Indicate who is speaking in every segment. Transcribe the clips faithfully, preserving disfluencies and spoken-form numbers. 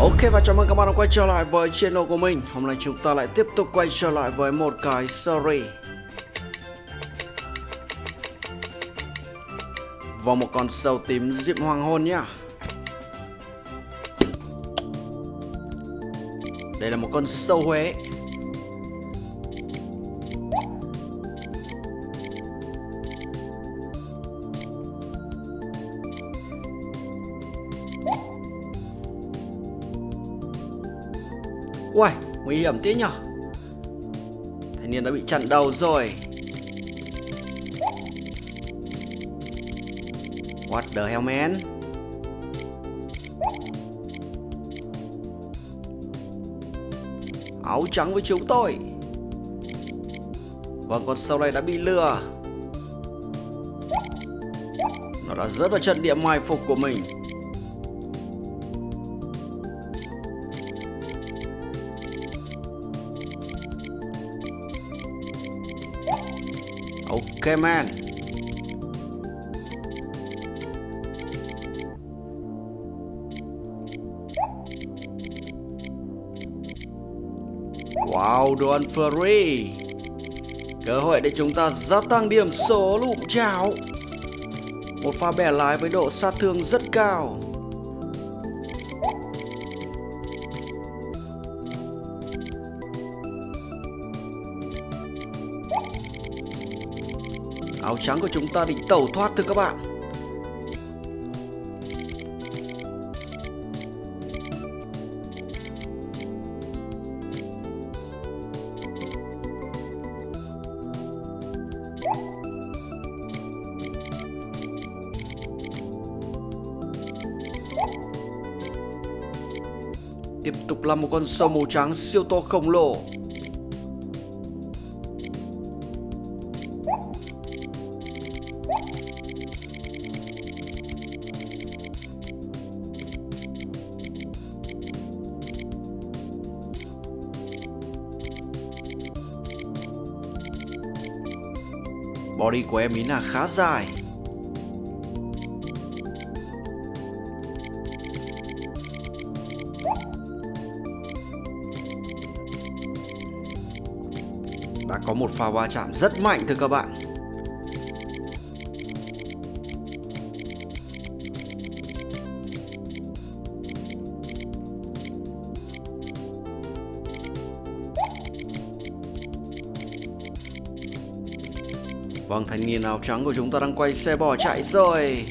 Speaker 1: Ok, và chào mừng các bạn đã quay trở lại với channel của mình. Hôm nay chúng ta lại tiếp tục quay trở lại với một cái series và một con sâu tím diệm hoàng hôn nhá. Đây là một con sâu Huế. Uầy, nguy hiểm thế nhở. Thanh niên đã bị chặn đầu rồi. What the hell man. Áo trắng với chúng tôi. Vâng, con sâu này đã bị lừa. Nó đã rớt vào trận địa mai phục của mình. Ok man. Wow, đồ ăn free. Cơ hội để chúng ta gia tăng điểm số lụm chảo. Một pha bẻ lái với độ sát thương rất cao. Áo trắng của chúng ta định tẩu thoát thưa các bạn. Tiếp tục là một con sâu màu trắng siêu to khổng lồ. Body của em ý là khá dài. Đã có một pha va chạm rất mạnh thưa các bạn. Vâng, thanh niên áo trắng của chúng ta đang quay xe bỏ chạy rồi.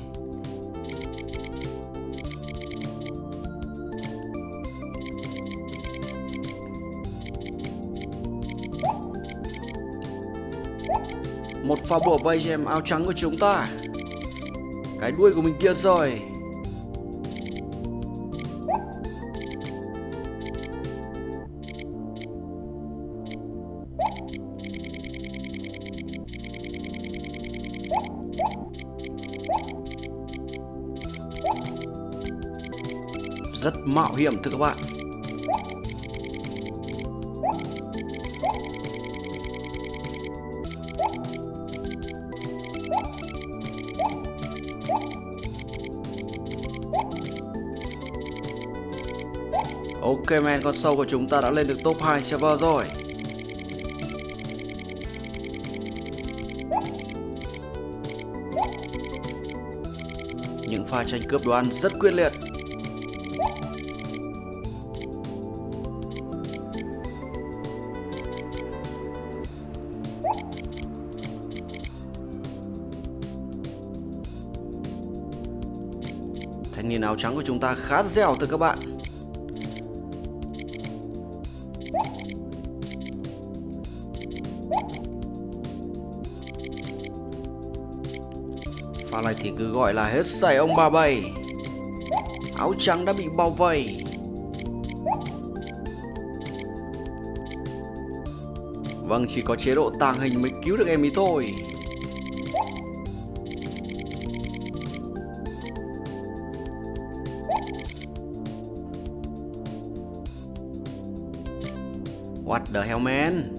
Speaker 1: Một pha bủa vây cho em áo trắng của chúng ta. Cái đuôi của mình kia rồi. Rất mạo hiểm thưa các bạn. Ok man, con sâu của chúng ta đã lên được top hai server rồi. Những pha tranh cướp đồ ăn rất quyết liệt. Thanh niên áo trắng của chúng ta khá dẻo thưa các bạn. Pha này thì cứ gọi là hết sảy ông bà bảy. Áo trắng đã bị bao vây. Vâng, chỉ có chế độ tàng hình mới cứu được em ý thôi. What the hell man.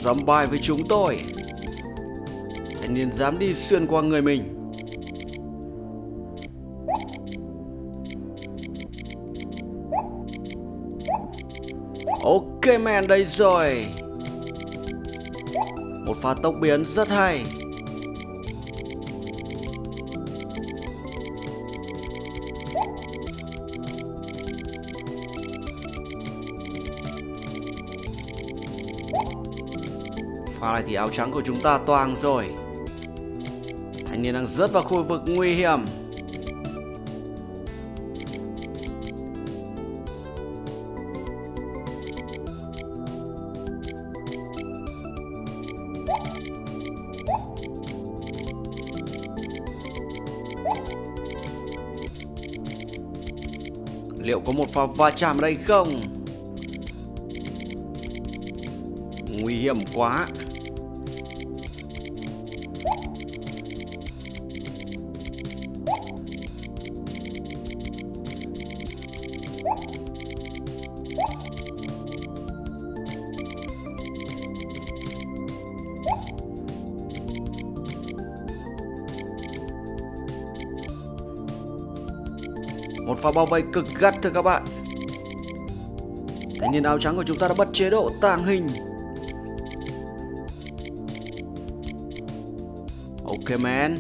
Speaker 1: Dám bài với chúng tôi. Thanh niên dám đi xuyên qua người mình. Ok man, đây rồi. Một pha tốc biến rất hay. Pha này thì áo trắng của chúng ta toang rồi. Thanh niên đang rớt vào khu vực nguy hiểm. Liệu có một pha va chạm ở đây không? Nguy hiểm quá. Một pha bao vây cực gắt thưa các bạn. Thanh niên áo trắng của chúng ta đã bật chế độ tàng hình. Ok man.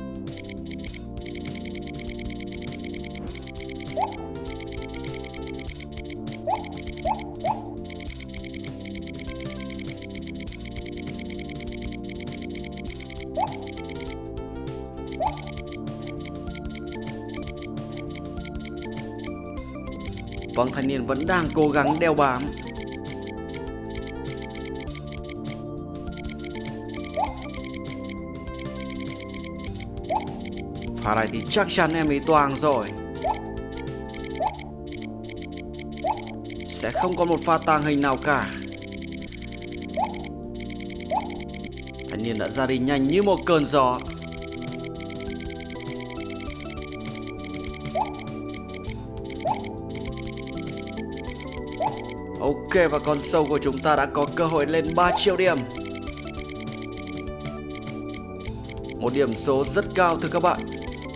Speaker 1: Vâng, thanh niên vẫn đang cố gắng đeo bám. Pha này thì chắc chắn em ấy toang rồi. Sẽ không có một pha tàng hình nào cả. Thanh niên đã ra đi nhanh như một cơn gió. Ok, và con sâu của chúng ta đã có cơ hội lên ba triệu điểm. Một điểm số rất cao thưa các bạn.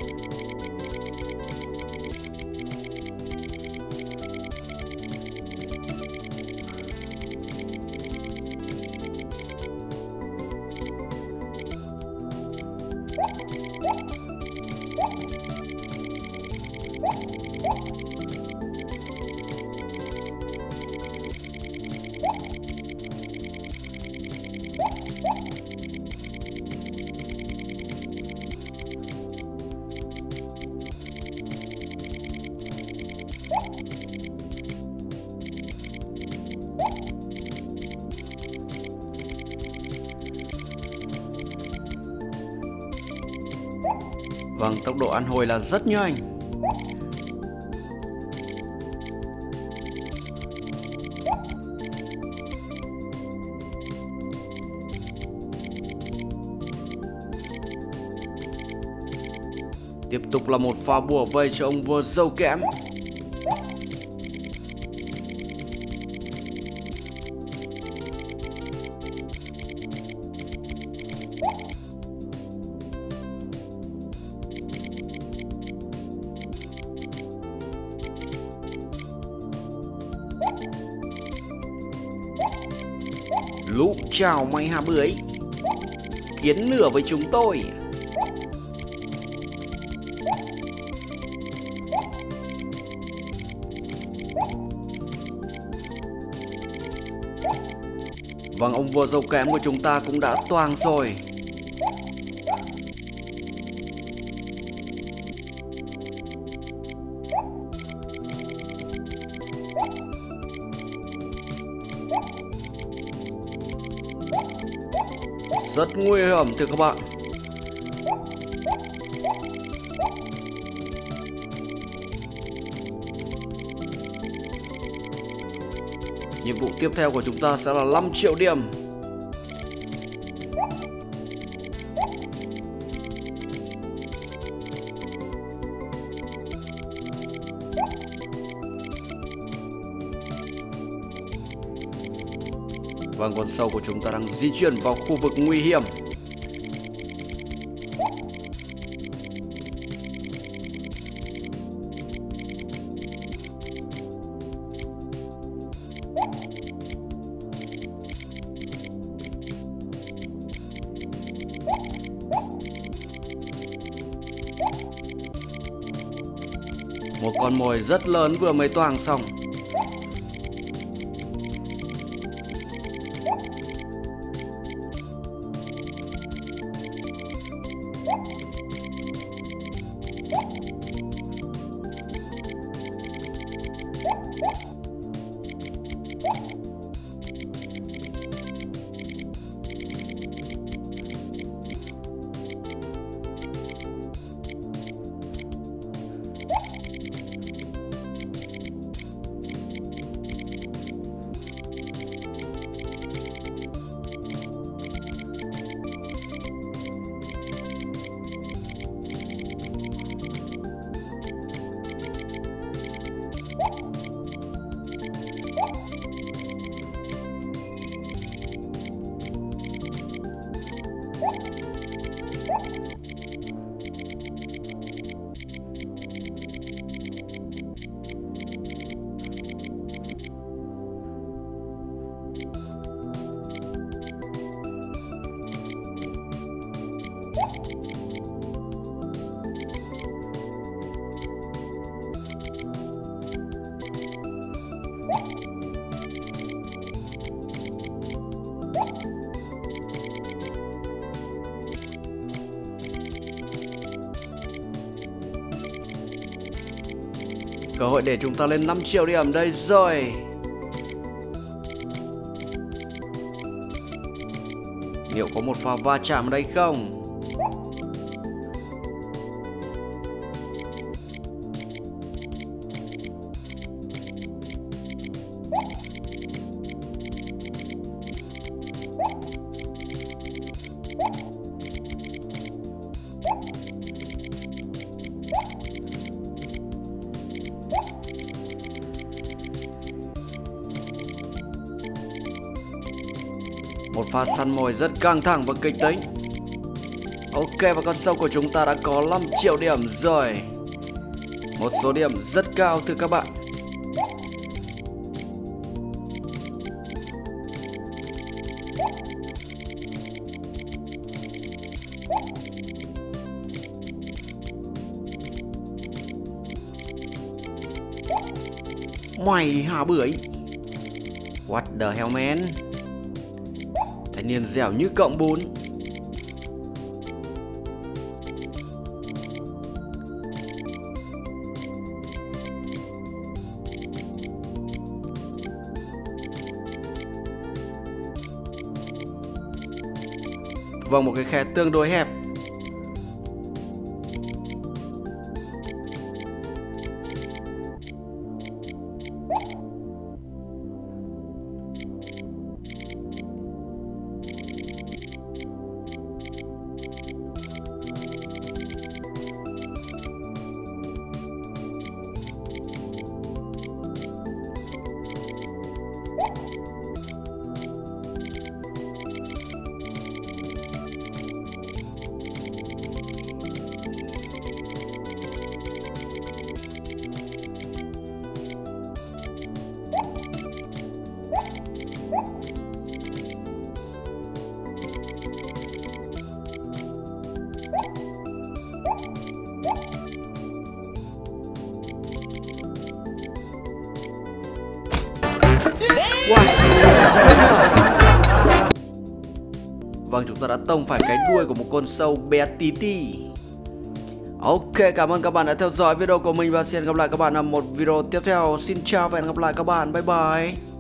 Speaker 1: Vâng, tốc độ ăn hồi là rất nhanh. Tiếp tục là một pha bùa vây cho ông vua dâu kẽm. Lũ chào mày hà bưởi. Kiến nửa với chúng tôi. Vâng, ông vua dâu kém của chúng ta cũng đã toang rồi. Rất nguy hiểm thưa các bạn. Nhiệm vụ tiếp theo của chúng ta sẽ là năm triệu điểm. Vâng, con sâu của chúng ta đang di chuyển vào khu vực nguy hiểm. Một con mồi rất lớn vừa mới toàng xong. Cơ hội để chúng ta lên năm triệu điểm đây rồi. Liệu có một pha va chạm ở đây không? Một pha săn mồi rất căng thẳng và kịch tính. Ok, và con sâu của chúng ta đã có năm triệu điểm rồi. Một số điểm rất cao thưa các bạn. Mày hả bưởi? What the hell man? Thanh niên dẻo như cọng bún. Vâng, một cái khe tương đối hẹp. Wow. Vâng, chúng ta đã tông phải cái đuôi của một con sâu bé tí tí. Ok, cảm ơn các bạn đã theo dõi video của mình và xin gặp lại các bạn ở một video tiếp theo. Xin chào và hẹn gặp lại các bạn. Bye bye.